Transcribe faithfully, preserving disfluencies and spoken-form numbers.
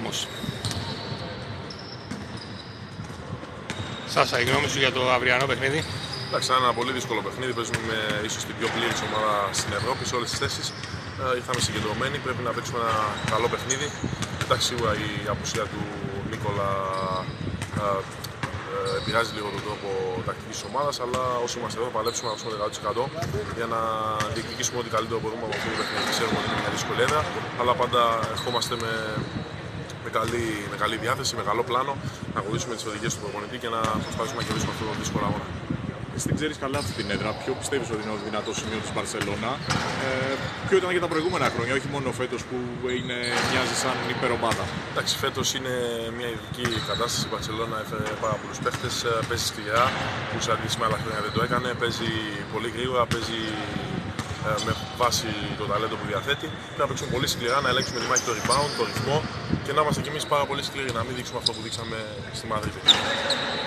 Ράμος. Σάσα, η γνώμη σου για το αυριανό παιχνίδι? Εντάξει, ήταν ένα πολύ δύσκολο παιχνίδι. Παίζουμε με ίσως την πιο πλήρης ομάδα στην Ευρώπη σε όλες τις θέσεις. Ε, ήρθαμε συγκεντρωμένοι, πρέπει να παίξουμε ένα καλό παιχνίδι. Εντάξει, σίγουρα η απουσία του Νίκολα ε, ε, επηρεάζει λίγο τον τρόπο τακτικής της ομάδας, αλλά όσοι είμαστε εδώ θα παλέψουμε να δώσουμε εκατό τοις εκατό για να διεκδικήσουμε ό,τι καλύτερο μπορούμε από αυτό το παιχνίδι. Ξέρουμε ότι είναι μια δύσκολη έδρα, αλλά πάντα ερχόμαστε με, με, καλή, με καλή διάθεση, με καλό πλάνο, να ακολουθήσουμε τις οδηγίες του προπονητή και να προσπαθήσουμε να κερδίσουμε αυτό το δύσκολο αγώνα. Εσύ την ξέρεις καλά αυτή την έδρα. Ποιο πιστεύεις ότι είναι το δυνατό σημείο της Μπαρσελόνα? Ε, ποιο ήταν και τα προηγούμενα χρόνια, όχι μόνο φέτος που είναι, μοιάζει σαν υπερομάδα? Εντάξει, φέτος είναι μια ειδική κατάσταση. Η Μπαρσελόνα έφερε πάρα πολλούς παίχτες, παίζει σκληρά, που σε αντίθεση με άλλα χρόνια δεν το έκανε. Παίζει πολύ γρήγορα, παίζει ε, με βάση το ταλέντο που διαθέτει. Πρέπει να παίξουμε πολύ σκληρά, να ελέγξουμε τη μάχη, το rebound, το ρυθμό και να είμαστε κι εμείς πάρα πολύ σκληροί, να μην δείξουμε αυτό που δείξαμε στη Μαδρίτη.